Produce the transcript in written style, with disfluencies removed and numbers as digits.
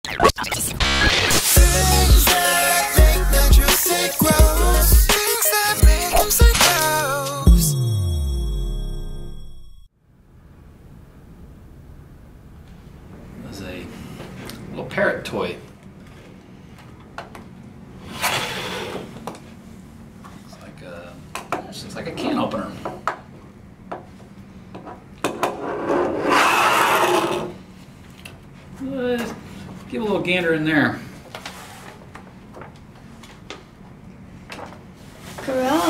Things that make natural sick grows. Things that make them sick grows. There's a little parrot toy. Looks like a can opener. Give a little gander in there. Corral?